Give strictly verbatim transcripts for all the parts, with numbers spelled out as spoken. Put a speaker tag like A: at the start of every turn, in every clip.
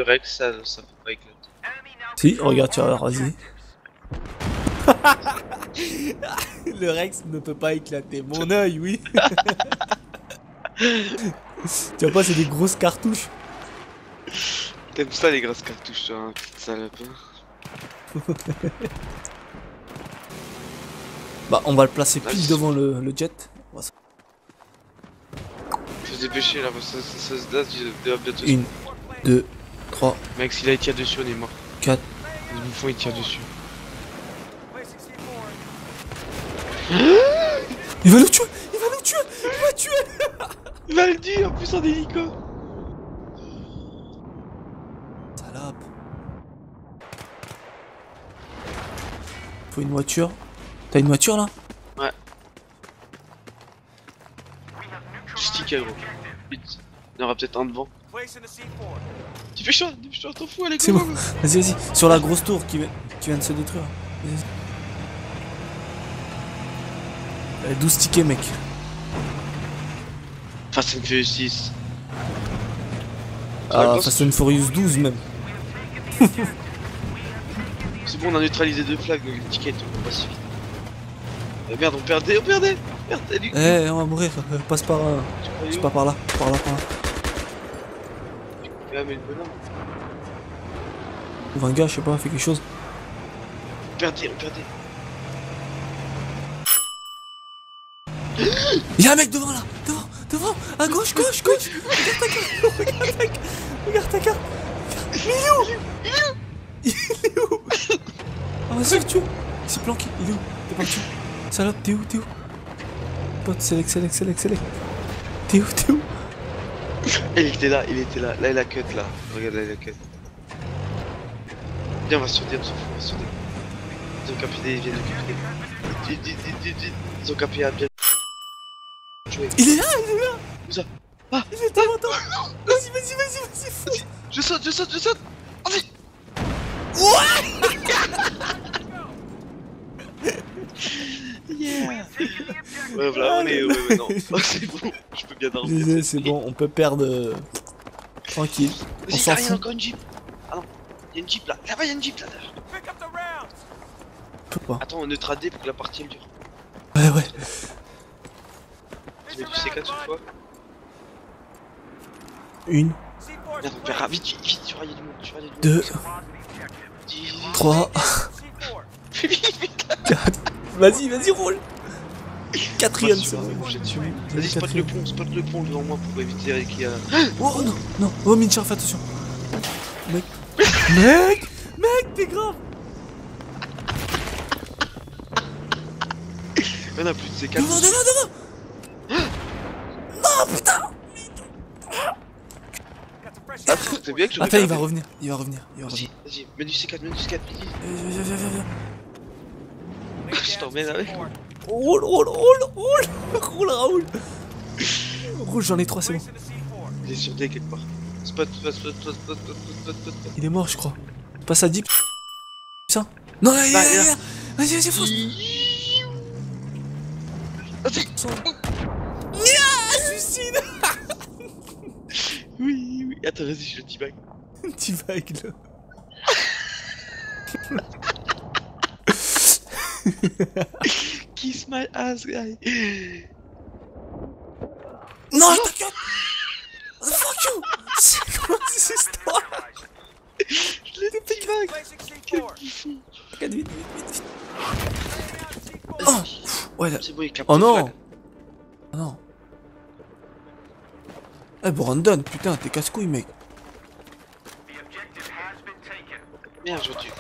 A: Rex, ça, ça peut pas éclater.
B: Si, regarde, tu vas vas-y. Le Rex ne peut pas éclater. Mon œil, oui. Tu vois pas, c'est des grosses cartouches.
A: T'aimes ça les grosses cartouches, toi, hein, petite salope.
B: Bah, on va le placer pile
A: Nice.
B: devant le, le jet. On va se-
A: Faut se dépêcher là, parce que ça, ça, ça se date de bientôt.
B: Une, deux, trois,
A: Mec, s'il a il tire dessus, on est mort.
B: quatre.
A: Les bouffons ils tirent dessus.
B: Il va nous tuer! Il va nous tuer! Il va tuer!
A: Il va le dire, en plus en hélico.
B: Salope. Faut une voiture. T'as une voiture là?
A: Ouais. Stické gros. Vite. Il y en aura peut-être un devant. Dépêche-toi, dépêche-toi, t'en fous, allez,
B: C'est
A: go,
B: bon.
A: go, go.
B: Vas-y, vas-y. Sur la grosse tour qui vient, qui vient de se détruire. Vas-y, vas-y. Euh, douze tickets, mec.
A: Fast and Furious six.
B: Ah, Fast and Furious douze même.
A: C'est bon, on a neutralisé deux flags, donc le ticket, on va pas si vite. Euh, merde, on perdait, on perdait. Merde, salut.
B: Eh, on va mourir. Euh, passe par. Euh,
A: Tu
B: c'est pas par là. Par là, par là.
A: Ah, mais le bonhomme.
B: Ouvre un gars, je sais pas, fais quelque chose.
A: On perdait, on perdait.
B: Y'a un mec devant là! Devant! Devant! À gauche, gauche, gauche! Regarde ta carte! Regarde ta carte! Regarde ta carte! Mais il est où? Il est où? Ah, vas-y, le tue! Il s'est planqué, il est où? T'es parti? Salope, t'es où? T'es où? Pote, select, select, select, select. T'es où? T'es où?
A: Il était là, il était là. Là, il a cut là. Regarde, là, il a cut. Viens, on va se sauter, on s'en fout, on va se sauter. Ils ont capé des, ils viennent de capter. Vite, vite, vite, vite, vite. Ils ont capé à bien. Jouer.
B: Il est là, il est là!
A: Où ça? Ah!
B: Il est devant toi! Vas-y, vas-y, vas-y, vas-y, fonce!
A: Je saute, je saute, je saute! Vas-y! Yeah! Ouais, voilà, on est. Ouais, ouais, non. Oh, c'est bon, je peux bien dormir.
B: Désolé, c'est bon, on peut perdre. euh, Tranquille. On
A: Vas-y,
B: s'en
A: derrière,
B: fout.
A: encore une jeep. Ah non, y'a une jeep là. Là-bas, y'a une jeep là.
B: On peut pas.
A: Attends, on neutra D pour que la partie elle dure.
B: Ouais, ouais.
A: Tu mets du C quatre une fois.
B: Une,
A: Merde, on verra. Vite, vite, vite, tu vois, y'a du monde. Tu vois, y'a du monde.
B: deux,
A: Dix-
B: trois, quatre. Vas-y, vas-y, roule! Quatrième, c'est bon.
A: Vas-y, spot le pont, spot le pont devant moi pour éviter qu'il y a.
B: Oh non, non, oh Minchar, fais attention. Mec, mec, mec, t'es grave.
A: On a plus de C quatre.
B: Devant, devant, devant. Non, putain.
A: Ah, c'est bien que je
B: Attends, il va revenir, il va revenir, il va
A: Vas-y,
B: revenir.
A: vas-y, mets du C quatre, mets du C quatre, vite, vite.
B: Viens, viens, viens, viens.
A: Je t'emmène avec.
B: Roule, roule, roule, roule, roule, Raoul. Roule, j'en ai trois, c'est bon.
A: Il est sur D quelque part. Spot, spot, spot, spot, spot, spot, spot, spot, spot.
B: Il est mort, je crois. Passe à deep. Ça. Non, là, il est
A: Bah,
B: là, il est
A: là.
B: là. Vas-y, vas-y, fonce.
A: Vas-y.
B: Ah, suicide.
A: Oui, oui. Attends, vas-y, je le teabag.
B: Petit vague là.
A: Kiss my ass, guy.
B: Non, t'inquiète. Fuck you. C'est quoi cette histoire?
A: Je l'ai teabag. Quel bouffon.
B: Regarde, vite, vite, vite, vite. Oh, ouais, là.
A: C'est bon, il capte
B: Oh
A: le
B: non.
A: flag.
B: Oh non. Eh, Brandon, putain, t'es casse-couille, mec.
A: Merde, je tue.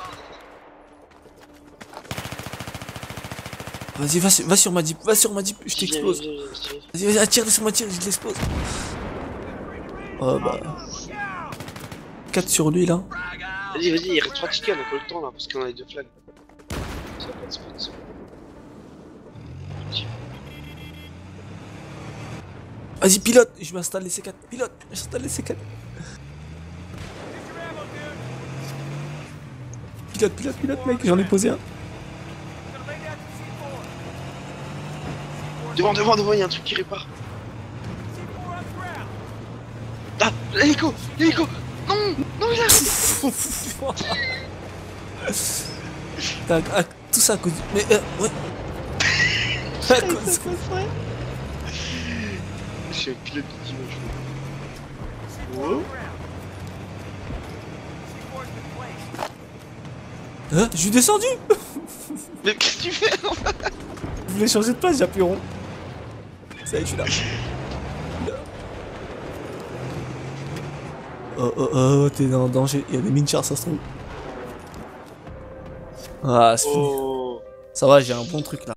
B: Vas-y, va, sur- va sur ma jeep, va sur ma jeep, je t'explose. Vas-y, vas-y, attire sur ma tire, je l'explose. Oh bah. quatre sur lui là.
A: Vas-y, vas-y, il reste trois tickets, on a pas le temps là, parce qu'on a les deux flags. Ça va pas de spot.
B: Vas-y, pilote, je m'installe les C quatre. Pilote, je m'installe les C quatre. Pilote, pilote, pilote, mec, j'en ai posé un.
A: Devant, devant, devant, il y a un truc qui répare. Ah, l'hélico, l'hélico. Non, non. Non, mais là.
B: T'as- ah, tout ça à cause du... Mais euh, ouais. À cause...
A: Je suis un pilote de dimanche. Oh.
B: Hein, je suis descendu.
A: Mais qu'est-ce que tu fais?
B: Je voulais changer de place, j'appuie rond. Ça y est, je suis là. Là. Oh oh oh, t'es en danger. Il y a des mines chars, ça se trouve. Ah, c'est fini.
A: Oh.
B: Ça va, j'ai un bon truc là.